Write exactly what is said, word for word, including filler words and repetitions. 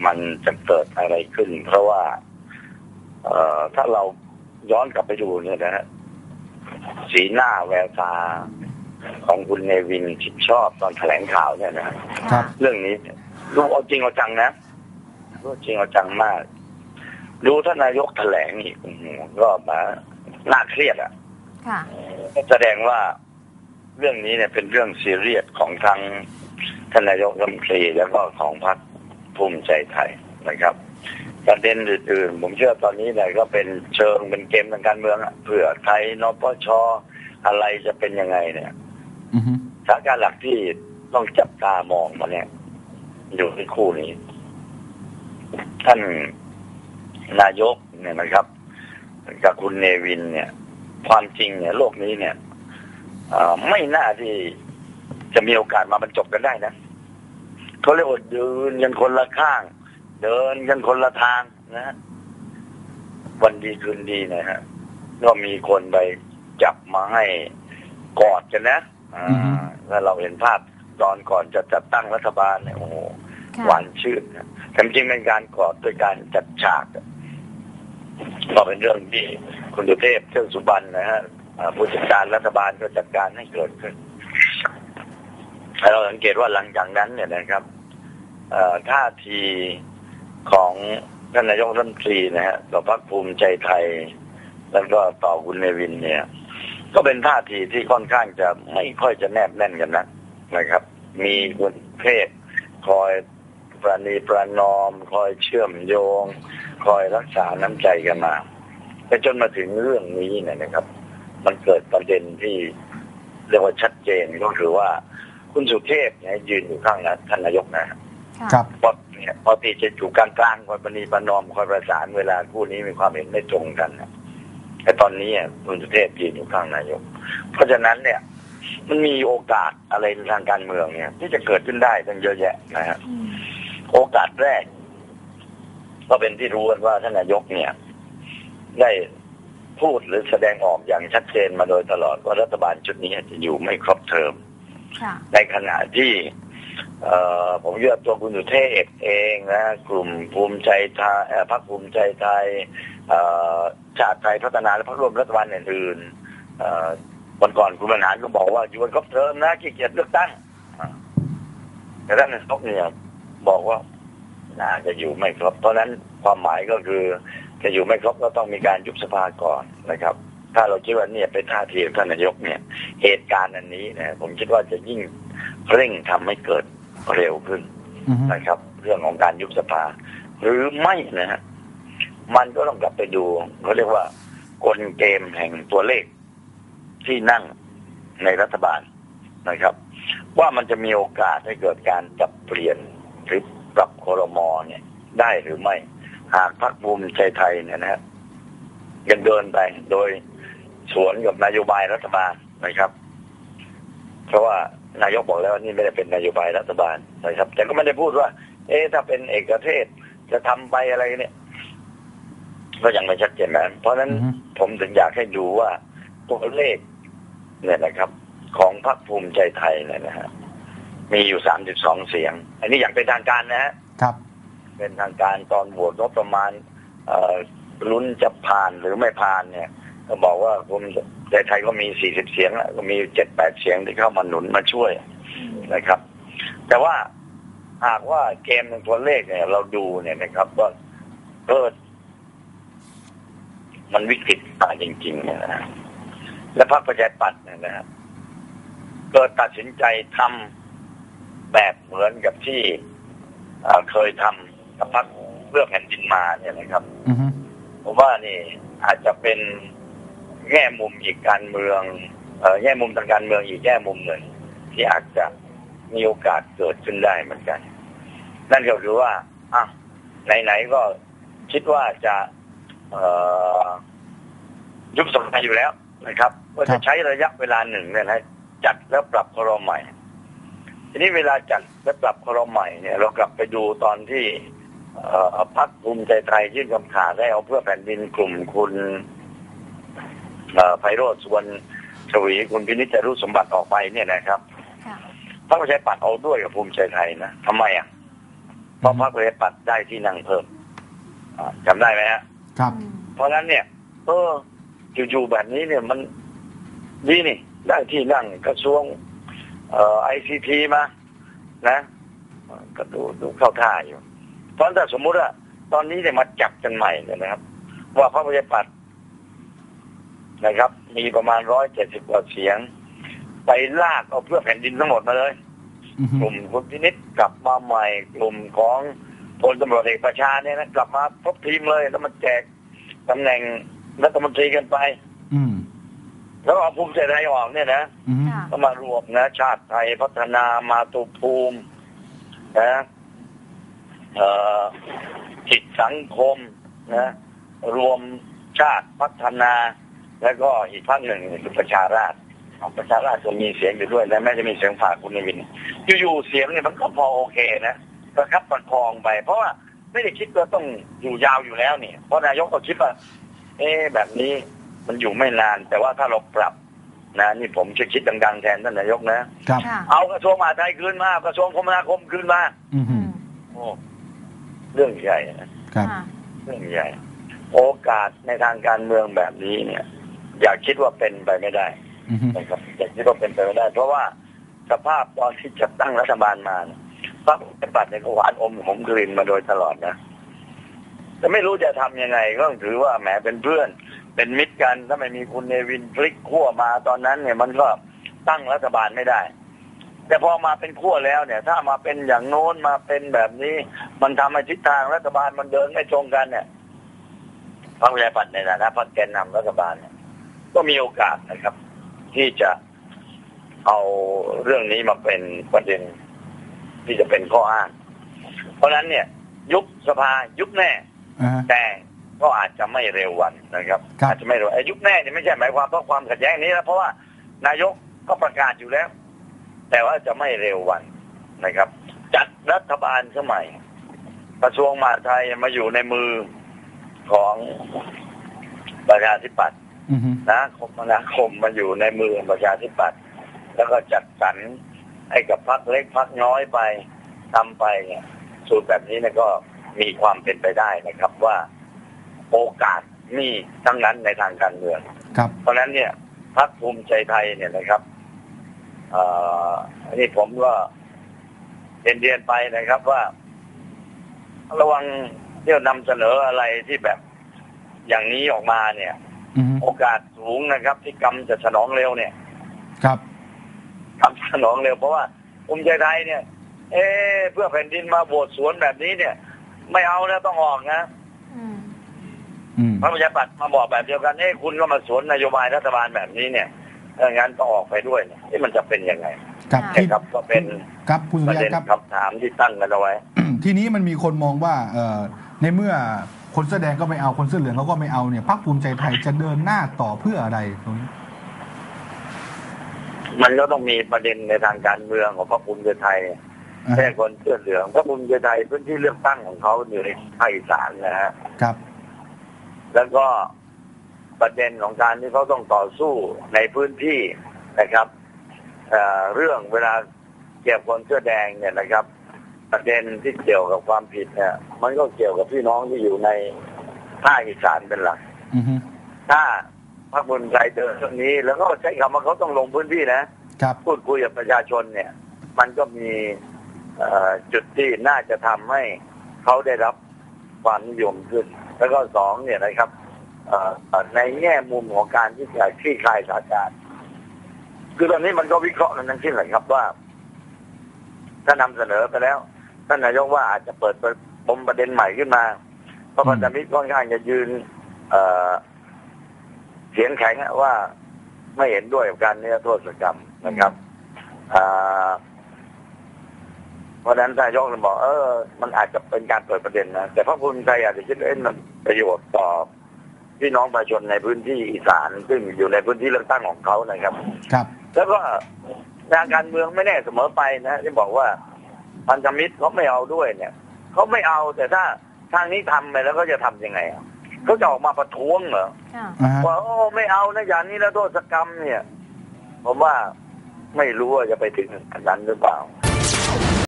มันจะเกิดอะไรขึ้นเพราะว่าเอ่อถ้าเราย้อนกลับไปดูเนี่ยนะฮะสีหน้าแววตาของคุณเนวินชิดชอบตอนแถลงข่าวเนี่ยนะครับเรื่องนี้ดูเอาจริงเอาจังนะดูจริงเอาจังมากดูท่านนายกแถลงอีกก็มาน่าเครียดอ่ะแสดงว่าเรื่องนี้เนี่ยเป็นเรื่องซีเรียสของทั้งท่านนายกรัฐมนตรีแล้วก็ของพรรคภูมิใจไทยนะครับประเด็นอื่นๆผมเชื่อตอนนี้เนี่ยก็เป็นเชิงเป็นเกมทางการเมืองอ่ะเผื่อใครนปชอะไรจะเป็นยังไงเนี่ยสถานการณ์หลักที่ต้องจับตามองมาเนี่ยอยู่ในคู่นี้ท่านนายกเนี่ยนะครับกับคุณเนวินเนี่ยความจริงเนี่ยโลกนี้เนี่ยไม่น่าที่จะมีโอกาสมาบรรจบกันได้นะเขาเรียกว่าเดินกันคนละข้างเดินกันคนละทางนะวันดีคืนดีนะฮะก็มีคนไปจับมาให้กอดกันนะแล้วเราเห็นภาพตอนก่อนจะจัดตั้งรัฐบาลเนี่ยโอ้โหหวานชื่นนะแต่จริงเป็นการกอดด้วยการจัดฉากก็เป็นเรื่องที่คุณสุเทพเทือกสุบรรณนะฮะผู้จัดการรัฐบาลก็จัดการให้เกิดขึ้นเราสังเกตว่าหลังจากนั้นเนี่ยนะครับท่าทีของท่านนายกรัฐมนตรีนะฮะต่อพรรคภูมิใจไทยแล้วก็ต่อคุณเนวินเนี่ยก็เป็นท่าทีที่ค่อนข้างจะไม่ค่อยจะแนบแน่นกันนะนะครับมีคนเพศคอยประนีประนอมคอยเชื่อมโยงคอยรักษาน้ำใจกันมาแต่จนมาถึงเรื่องนี้เนี่ยนะครับมันเกิดประเด็นที่เรียกว่าชัดเจนก็คือว่าคุณสุเทพเนี่ยยืนอยู่ข้างนั้นท่านนายกนะครับพอเนี่ยพอตีจะอยู่กลางกลางคอยประนีประนอมคอยประสานเวลาคู่นี้มีความเห็นไม่ตรงกันนะแต่ตอนนี้คุณสุเทพยืนอยู่ข้างนายกเพราะฉะนั้นเนี่ยมันมีโอกาสอะไรทางการเมืองเนี่ยที่จะเกิดขึ้นได้ตั้งเยอะแยะนะฮะโอกาสแรกก็เป็นที่รู้กันว่าท่านนายกเนี่ยได้พูดหรือแสดงออกอย่างชัดเจนมาโดยตลอดว่ารัฐบาลชุดนี้จะอยู่ไม่ครบเทอมในขณะที่ผมเชื่อตัวคุณสุเทพเองนะกลุ่มภูมิใจไทยพรรคภูมิใจไทยชาติไทยพัฒนาและพรรคร่วมรัฐบาลอื่นๆวันก่อนคุณบรรหารก็บอกว่าอยู่ครบเทอมนะขี้เกียจเลือกตั้งแต่ท่านนายกเนี่ยบอกว่าน่าจะอยู่ไม่ครบเพราะนั้นความหมายก็คือจะอยู่ไม่ครบก็ต้องมีการยุบสภาก่อนนะครับถ้าเราคิดว่าเนี่ยเป็นท่าทีของท่านนายกเนี่ยเหตุการณ์อันนี้นะผมคิดว่าจะยิ่งเร่งทำให้เกิดเร็วขึ้นนะครับเรื่องของการยุบสภาหรือไม่นะฮะมันก็ต้องกลับไปดูเขาเรียกว่ากลเกมแห่งตัวเลขที่นั่งในรัฐบาลนะครับว่ามันจะมีโอกาสให้เกิดการปรับเปลี่ยนหรือปรับครม.เนี่ยได้หรือไม่หากพรรคภูมิใจไทยเนี่ยนะฮะยังเดินไปโดยสวนกับนโยบายรัฐบาลนะครับเพราะว่านายกบอกแล้วว่านี่ไม่ได้เป็นนโยบายรัฐบาลนะครับแต่ก็ไม่ได้พูดว่าเอ๊ะถ้าเป็นเอกเทศจะทำไปอะไรเนี่ยก็ยังไม่ชัดเจนนะเพราะฉะนั้นผมถึงอยากให้ดูว่าตัวเลขเนี่ยนะครับของพรรคภูมิใจไทยเนี่ยนะฮะมีอยู่สามสิบสองเสียงอันนี้อย่างเป็นทางการนะฮะครับเป็นทางการตอนโหวตงบประมาณลุ้นจะผ่านหรือไม่ผ่านเนี่ยก็บอกว่าภูมิใจไทยก็มีสี่สิบเสียงแล้วก็มีเจ็ดแปดเสียงที่เข้ามาหนุนมาช่วยนะครับแต่ว่าหากว่าเกมในตัวเลขเนี่ยเราดูเนี่ยนะครับว่าเออมันวิกฤตตายจริงๆเนี่ยนะและพรรคประชาธิปัตย์เนี่ยนะเกิดตัดสินใจทำแบบเหมือนกับที่เคยทำกับพรรคเพื่อแผ่นดินมาเนี่ยนะครับผมว่านี่อาจจะเป็นแง่มุมอีกการเมืองเอ่อแง่มุมทางการเมืองอีกแง่มุมหนึ่งที่อาจจะมีโอกาสเกิดขึ้นได้เหมือนกันนั่นก็คือว่าอ่ะไหนๆก็คิดว่าจะเอ่อยุบสภาอยู่แล้วนะครับว่าจะใช้ระยะเวลาหนึ่งเนี่ยนะจัดแล้วปรับครมใหม่ทีนี้เวลาจัดและปรับครมใหม่เนี่ยเรากลับไปดูตอนที่พรรคภูมิใจไทยยื่นคำขาดให้เอาเพื่อแผ่นดินกลุ่มคุณไพโรจน์ สุวรรณชวีคุณพินิจจารุสมบัติออกไปเนี่ยนะครับพรรคประชาธิปัตย์เอาด้วยกับภูมิใจไทยนะทำไมอ่ะเพราะพรรคประชาธิปัตย์ได้ที่นั่งเพิ่มจำได้ไหมฮะครับเพราะงั้นเนี่ยเอออยู่ๆแบบนี้เนี่ยมันดีนี่ได้ที่นั่งกระทรวงเอ่อไอซีทีมานะก็ดูดูเข้าท่าอยู่เพราะถ้าสมมุติว่าตอนนี้เนี่ยมาจับกันใหม่เลยนะครับว่าพรรคประชาธิปัตย์นะครับมีประมาณร้อยเจ็ดสิบกว่าเสียงไปลากเอาเพื่อแผ่นดินทั้งหมดมาเลยกลุ่มคุณพินิจกลับมาใหม่กลุ่มของพลตำรวจเอกประชาเนี่ยนะกลับมาพบทีมเลยแล้วมันแจกตำแหน่งรัฐมนตรีกันไปแล้วเอาภูมิใจไทยออกเนี่ยนะก็มารวมนะชาติไทยพัฒนามาตุภูมินะจิตสังคมนะรวมชาติพัฒนาแล้วก็อีกพรรคหนึ่งคือประชาราษฎร์ประชาราษฎร์ก็มีเสียงอยู่ด้วยและแม้จะมีเสียงฝ่ายคุณนวินอยู่ๆเสียงเนี่ยมันก็พอโอเคนะประคับประคองไปเพราะว่าไม่ได้คิดว่าต้องอยู่ยาวอยู่แล้วเนี่ยเพราะนายกก็คิดว่าเอ๊ะแบบนี้มันอยู่ไม่นานแต่ว่าถ้าเราปรับนะนี่ผมจะคิดดังๆแทนท่านนายกนะครับเอากระทรวงมหาดไทยคืนมากระทรวงคมนาคมคืนมาโอ้เรื่องใหญ่นะครับเรื่องใหญ่โอกาสในทางการเมืองแบบนี้เนี่ยอย่าคิดว่าเป็นไปไม่ได้นะครับอย่าคิดว่าเป็นไปไม่ได้เพราะว่าสภาพตอนที่จัดตั้งรัฐบาลมาพรรคประชาธิปัตย์เนี่ยก็หวานอมขมกลิ่นมาโดยตลอดนะแต่ไม่รู้จะทำยังไงก็ต้องถือว่าแหมเป็นเพื่อนเป็นมิตรกันถ้าไม่มีคุณเนวินพลิกขั้วมาตอนนั้นเนี่ยมันก็ตั้งรัฐบาลไม่ได้แต่พอมาเป็นขั้วแล้วเนี่ยถ้ามาเป็นอย่างโน้นมาเป็นแบบนี้มันทำให้ทิศทางรัฐบาลมันเดินไม่ตรงกันเนี่ยพรรคประชาธิปัตย์ในฐานะพรรคแกนนำรัฐบาลเนี่ยก็มีโอกาสนะครับที่จะเอาเรื่องนี้มาเป็นประเด็นที่จะเป็นข้ออ้างเพราะฉะนั้นเนี่ยยุบสภายุบแน่ uh-huh. แต่ก็อาจจะไม่เร็ววันนะครับอาจจะไม่เร็วไอ้ยุบแน่เนี่ยไม่ใช่หมายความเพราะความขัดแย้งนี้นะเพราะว่านายกก็ประกาศอยู่แล้วแต่ว่าจะไม่เร็ววันนะครับจัดรัฐบาลสมัยกระทรวงมหาดไทยมาอยู่ในมือของประชาธิปัตย์ uh-huh. นะคมนาคมมาอยู่ในมือประชาธิปัตย์แล้วก็จัดสรรให้กับพรรคเล็กพรรคน้อยไปทำไปเนี่ยสูตรแบบนี้เนี่ยก็มีความเป็นไปได้นะครับว่าโอกาสมีทั้งนั้นในทางการเมืองเพราะฉะนั้นเนี่ยพรรคภูมิใจไทยเนี่ยนะครับอันนี้ผมก็เรียนเรียนไปนะครับว่าระวังเที่ยวนำเสนออะไรที่แบบอย่างนี้ออกมาเนี่ย โอกาสสูงนะครับที่กรรมจะสนองเร็วเนี่ยครับทำสนองเร็วเพราะว่าภูมิใจไทยเนี่ยเอ๊ะเพื่อแผ่นดินมาโหวตสวนแบบนี้เนี่ยไม่เอาแล้วต้องออกนะพรรคประชาธิปัตย์มาบอกแบบเดียวกันเอ๊ะคุณก็มาสวนนโยบายรัฐบาลแบบนี้เนี่ยงั้นต้องออกไปด้วยเนี่ยที่มันจะเป็นยังไงครับครับก็เป็นครับผู้ประเด็นคำถามที่ตั้งกันเอาไว้ทีนี้มันมีคนมองว่าเอ่อในเมื่อคนเสื้อแดงก็ไม่เอาคนเสื้อเหลืองเขาก็ไม่เอาเนี่ยพรรคภูมิใจไทยจะเดินหน้าต่อเพื่ออะไรตรงนี้มันก็ต้องมีประเด็นในทางการเมืองของพรรคภูมิใจไทยแค่คนเสื้อเหลืองพรรคภูมิใจไทยพื้นที่เลือกตั้งของเขาอยู่ในภาคอีสานนะฮะครับแล้วก็ประเด็นของการที่เขาต้องต่อสู้ในพื้นที่นะครับเอ่อเรื่องเวลาเกี่ยวกับคนเสื้อแดงเนี่ยนะครับประเด็นที่เกี่ยวกับความผิดเนี่ยมันก็เกี่ยวกับพี่น้องที่อยู่ในภาคอีสานเป็นหลักถ้าพรรคภูมิใจไทยเจอเรื่องนี้แล้วก็ใช้คำว่าเขาต้องลงพื้นที่นะพูดคุยกับประชาชนเนี่ยมันก็มีจุดที่น่าจะทำให้เขาได้รับความนิยมขึ้นแล้วก็สองเนี่ยนะครับในแง่มุมของการที่จะคลี่คลายสถานการณ์คือตอนนี้มันก็วิเคราะห์กันทั้งสิ้นเลยครับว่าถ้านำเสนอไปแล้วท่านนายกว่าอาจจะเปิดปมประเด็นใหม่ขึ้นมาเพราะพันธมิตรค่อนข้างจะยืนเสียงแข็งว่าไม่เห็นด้วยกับการนิรโทษกรรมนะครับเพราะฉะนั้นนายกเลยบอกเออมันอาจจะเป็นการเปิดประเด็นนะแต่พรรคภูมิใจอาจจะคิดว่ามันประโยชน์ต่อพี่น้องประชาชนในพื้นที่อีสานซึ่งอยู่ในพื้นที่เลือกตั้งของเขานะครับครับแล้วก็ทางการเมืองไม่แน่เสมอไปนะที่บอกว่าพันธมิตรเขาไม่เอาด้วยเนี่ยเขาไม่เอาแต่ถ้าทางนี้ทำไปแล้วก็จะทํำยังไงเขาจะออกมาประท้วงเหรอว่าโอ้ไม่เอานะอย่างนี้แล้วโทษกรรมเนี่ยผมว่าไม่รู้ว่าจะไปถึงขนาดนั้นหรือเปล่า